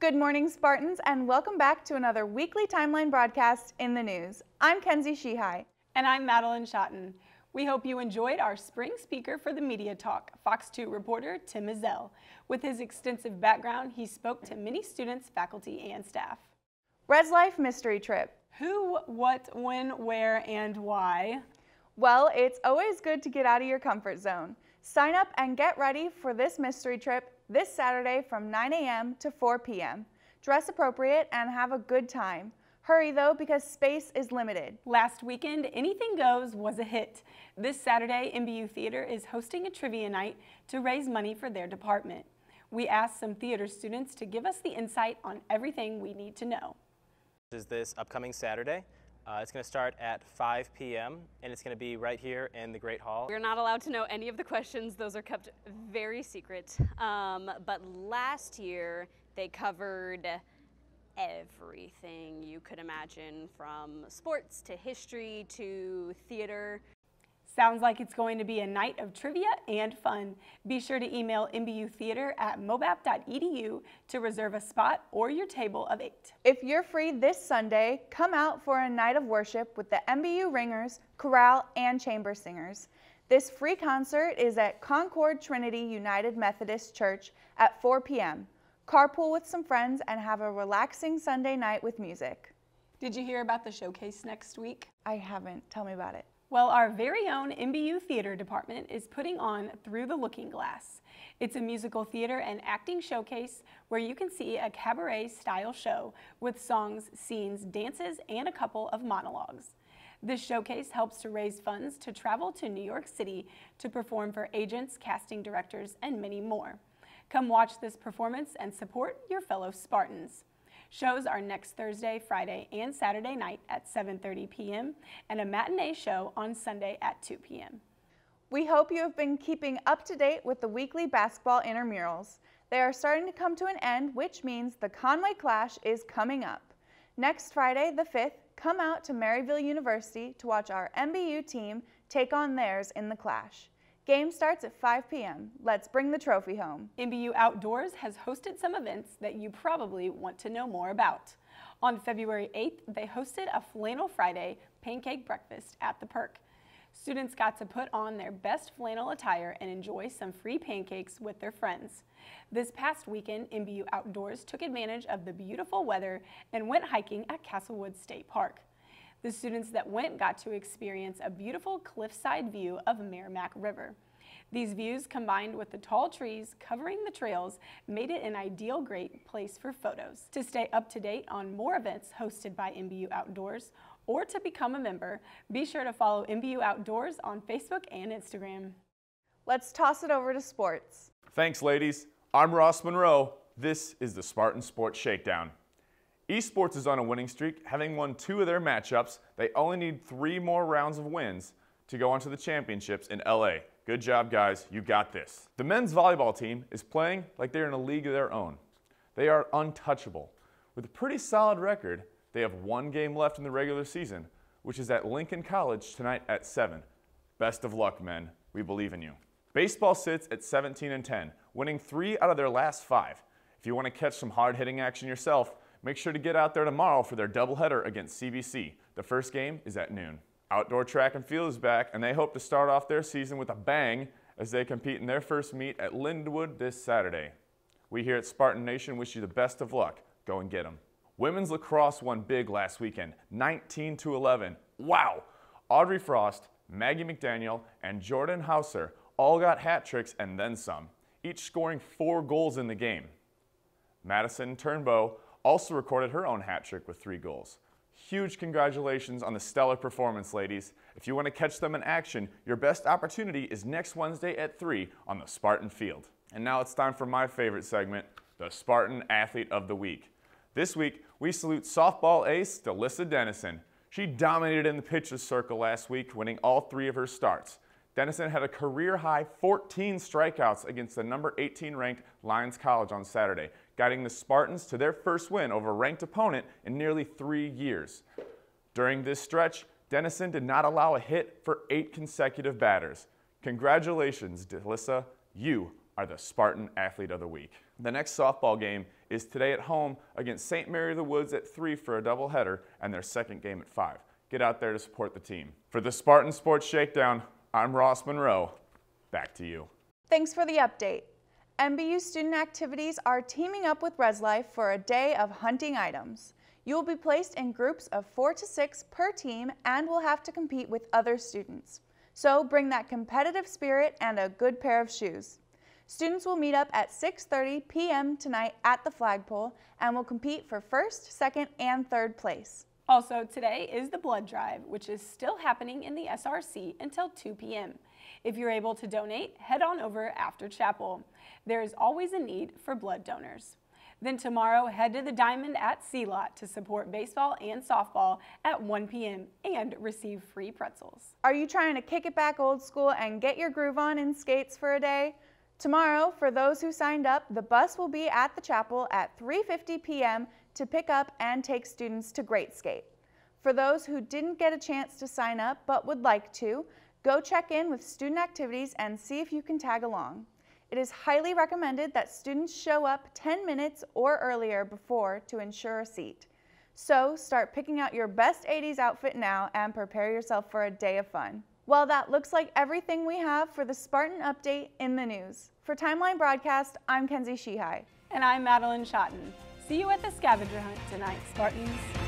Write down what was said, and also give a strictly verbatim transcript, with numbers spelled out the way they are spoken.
Good morning, Spartans, and welcome back to another weekly Timeline broadcast in the news. I'm Kenzie Sheehy. And I'm Madelyn Shotton. We hope you enjoyed our spring speaker for the Media Talk, Fox two reporter Tim Mizell. With his extensive background, he spoke to many students, faculty, and staff. Res Life Mystery Trip. Who, what, when, where, and why? Well, it's always good to get out of your comfort zone. Sign up and get ready for this mystery trip this Saturday from nine A M to four P M Dress appropriate and have a good time. Hurry though, because space is limited. Last weekend, Anything Goes was a hit. This Saturday, M B U Theater is hosting a trivia night to raise money for their department. We asked some theater students to give us the insight on everything we need to know. Is this upcoming Saturday. Uh, it's going to start at five P M and it's going to be right here in the Great Hall. We're not allowed to know any of the questions. Those are kept very secret. Um, but last year they covered everything you could imagine, from sports to history to theater. Sounds like it's going to be a night of trivia and fun. Be sure to email M B U Theater at mobap dot E D U to reserve a spot or your table of eight. If you're free this Sunday, come out for a night of worship with the M B U Ringers, Chorale, and Chamber Singers. This free concert is at Concord Trinity United Methodist Church at four P M Carpool with some friends and have a relaxing Sunday night with music. Did you hear about the showcase next week? I haven't. Tell me about it. Well, our very own M B U Theater Department is putting on Through the Looking Glass. It's a musical theater and acting showcase where you can see a cabaret-style show with songs, scenes, dances, and a couple of monologues. This showcase helps to raise funds to travel to New York City to perform for agents, casting directors, and many more. Come watch this performance and support your fellow Spartans. Shows are next Thursday, Friday, and Saturday night at seven thirty P M and a matinee show on Sunday at two P M We hope you have been keeping up to date with the weekly basketball intramurals. They are starting to come to an end, which means the Conway Clash is coming up. Next Friday, the fifth, come out to Maryville University to watch our M B U team take on theirs in the Clash. Game starts at five P M Let's bring the trophy home. M B U Outdoors has hosted some events that you probably want to know more about. On February eighth, they hosted a Flannel Friday pancake breakfast at the Perk. Students got to put on their best flannel attire and enjoy some free pancakes with their friends. This past weekend, M B U Outdoors took advantage of the beautiful weather and went hiking at Castlewood State Park. The students that went got to experience a beautiful cliffside view of Merrimack River. These views, combined with the tall trees covering the trails, made it an ideal great place for photos. To stay up to date on more events hosted by M B U Outdoors or to become a member, be sure to follow M B U Outdoors on Facebook and Instagram. Let's toss it over to sports. Thanks, ladies. I'm Ross Munroe. This is the Spartan Sports Shakedown. Esports is on a winning streak, having won two of their matchups. They only need three more rounds of wins to go on to the championships in L A. Good job, guys. You got this. The men's volleyball team is playing like they're in a league of their own. They are untouchable. With a pretty solid record, they have one game left in the regular season, which is at Lincoln College tonight at seven. Best of luck, men. We believe in you. Baseball sits at seventeen and ten, winning three out of their last five. If you want to catch some hard-hitting action yourself, make sure to get out there tomorrow for their doubleheader against C B C. The first game is at noon. Outdoor track and field is back, and they hope to start off their season with a bang as they compete in their first meet at Lindenwood this Saturday. We here at Spartan Nation wish you the best of luck. Go and get them. Women's lacrosse won big last weekend, nineteen to eleven. Wow! Audrey Frost, Maggie McDaniel, and Jordan Hauser all got hat tricks and then some, each scoring four goals in the game. Madison Turnbow also recorded her own hat trick with three goals. Huge congratulations on the stellar performance, ladies. If you want to catch them in action, your best opportunity is next Wednesday at three on the Spartan Field. And now it's time for my favorite segment, the Spartan Athlete of the Week. This week, we salute softball ace Delissa Dennison. She dominated in the pitcher's circle last week, winning all three of her starts. Dennison had a career-high fourteen strikeouts against the number eighteen ranked Lions College on Saturday, guiding the Spartans to their first win over a ranked opponent in nearly three years. During this stretch, Dennison did not allow a hit for eight consecutive batters. Congratulations, Delissa. You are the Spartan Athlete of the Week. The next softball game is today at home against Saint Mary of the Woods at three for a doubleheader and their second game at five. Get out there to support the team. For the Spartan Sports Shakedown, I'm Ross Munroe. Back to you. Thanks for the update. M B U student activities are teaming up with ResLife for a day of hunting items. You will be placed in groups of four to six per team and will have to compete with other students. So bring that competitive spirit and a good pair of shoes. Students will meet up at six thirty p m tonight at the flagpole and will compete for first, second, and third place. Also, today is the blood drive, which is still happening in the S R C until two p m If you're able to donate, head on over after chapel. There is always a need for blood donors. Then tomorrow, head to the Diamond at C-Lot to support baseball and softball at one p m and receive free pretzels. Are you trying to kick it back old school and get your groove on in skates for a day? Tomorrow, for those who signed up, the bus will be at the chapel at three fifty p m to pick up and take students to Great Skate. For those who didn't get a chance to sign up but would like to, go check in with student activities and see if you can tag along. It is highly recommended that students show up ten minutes or earlier before to ensure a seat. So start picking out your best eighties outfit now and prepare yourself for a day of fun. Well, that looks like everything we have for the Spartan update in the news. For Timeline Broadcast, I'm Kenzie Sheehy. And I'm Madelyn Shotton. See you at the scavenger hunt tonight, Spartans.